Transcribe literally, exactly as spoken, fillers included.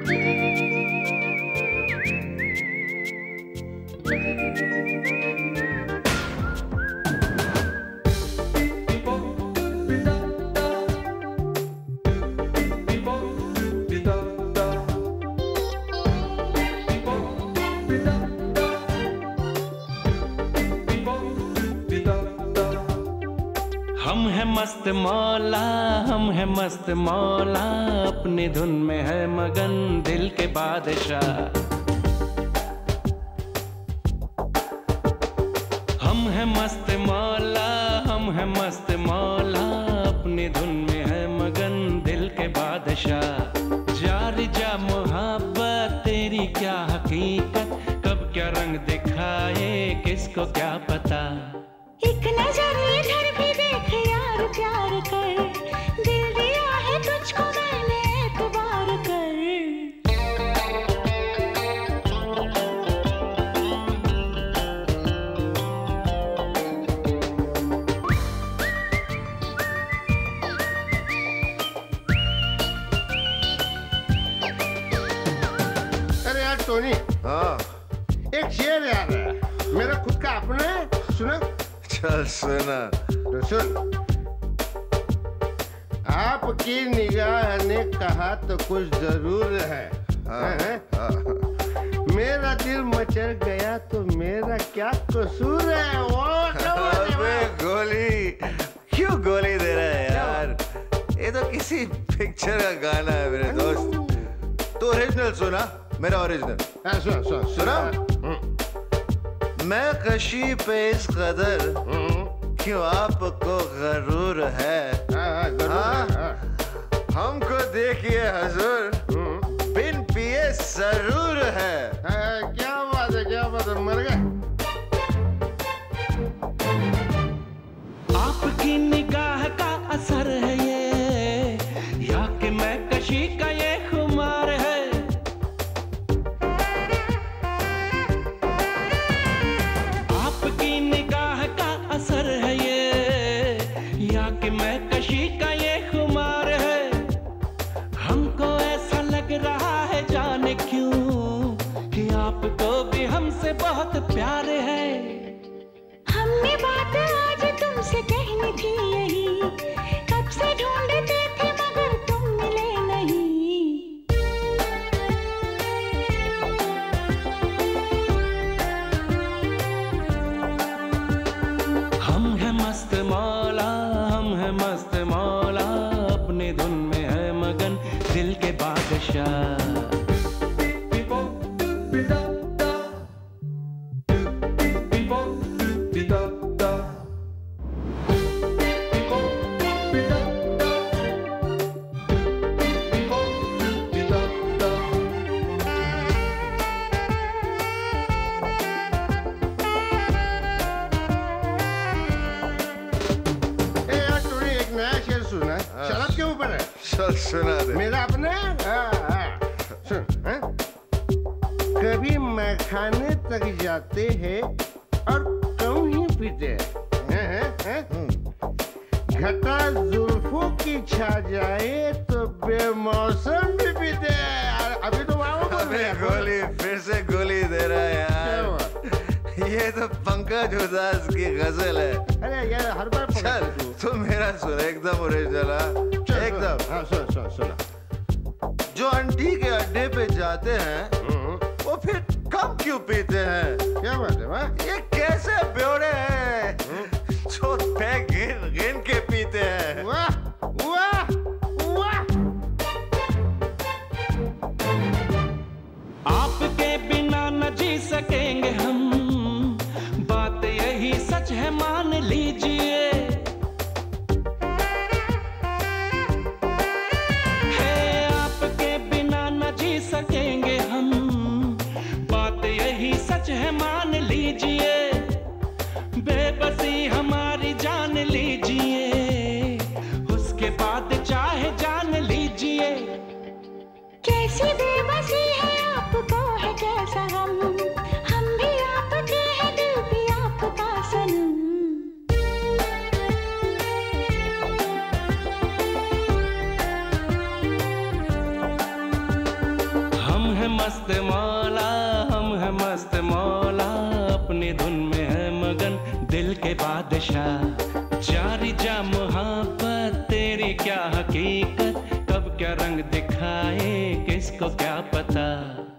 हम है मस्त मौला, हम है मस्त मौला, अपनी धुन में है मगन दिल के बादशाह। हम है मस्त मौला, हम है मस्त मौला, अपनी धुन में है मगन दिल के बादशाह। जारी जा मोहब्बत तेरी क्या हकीकत, कब क्या रंग दिखाए किसको क्या पता। एक नजर इधर भी देख यार प्यार कर, दिल दिया है तुझको मैंने एतबार कर। अरे यार टोनी, हाँ एक शेर यार मेरा खुद का अपना है, सुना? चल सुना। तो सुन। आपकी निगाह ने कहा तो कुछ जरूर है, हाँ, है? हाँ। मेरा दिल मचल गया तो मेरा क्या कसूर है? वो अबे गोली क्यों गोली दे रहा है यार? ये तो किसी पिक्चर का गाना है मेरे दोस्त। तो ओरिजिनल सुना, मेरा ओरिजिनल। हाँ सुन सुन सुना। मैं कशी पे इस कदर क्यों आपको गरूर है। हाँ, हाँ, हाँ। हमको देखिए हजूर बिन पिए जरूर है। हाँ, क्या बात है, क्या बात है, मर गए। आपकी निगाह का असर है ये, या कि मैं कशी का ये खुमार है। आपकी निगाह का असर है ये, या कि मैं कशी का ये खुमार है। हमको ऐसा लग रहा है जाने क्यों कि आपको भी हमसे बहुत प्यार है। हमने बात आज तुमसे कहनी थी यही, कब से ढूंढते थे मगर तुम मिले नहीं। हम है मस्त मौला, हम है मस्त मौला, अपनी धुन में है मगन दिल के बादशाह। चल सुना दे। मेरा अपना हाँ, हाँ। सुन, हाँ? कभी मैखाने तक जाते हैं और कम ही पीते हैं, हैं, हैं? घटा जुल्फों की छा जाए तो बेमौसम भी पीते हैं। अभी तो वहाँ अबे गोली फिर से गोली दे रहा है यार। ये तो पंकज उदास की गजल है। अरे यार हर बार चल तू मेरा सुन, एकदम ओरिजिनल एकदम। हाँ सुन सुन सुना। जो आंटी के अड्डे पे जाते हैं वो फिर कम क्यों पीते हैं? क्या बात है वाह? ये कैसे ब्योरे हैं जो पैग गिन गिन के पीते हैं? वाह वाह वाह। आपके बिना न जी सकेंगे हम, बात यही सच है मान लीजिए। है आपके बिना न जी सकेंगे हम, बात यही सच है मान लीजिए। बेबसी हमारी जान लीजिए, उसके बाद चाहे जान लीजिए। कैसी बेबसी है आपको है कैसा हम, हम भी आपके हैं दिल भी आपका सनम। मस्त मौला, हम है मस्त मौला, अपनी धुन में है मगन दिल के बादशाह। जारी जा मोहब्बत तेरी क्या हकीकत, कब क्या रंग दिखाए किसको क्या पता।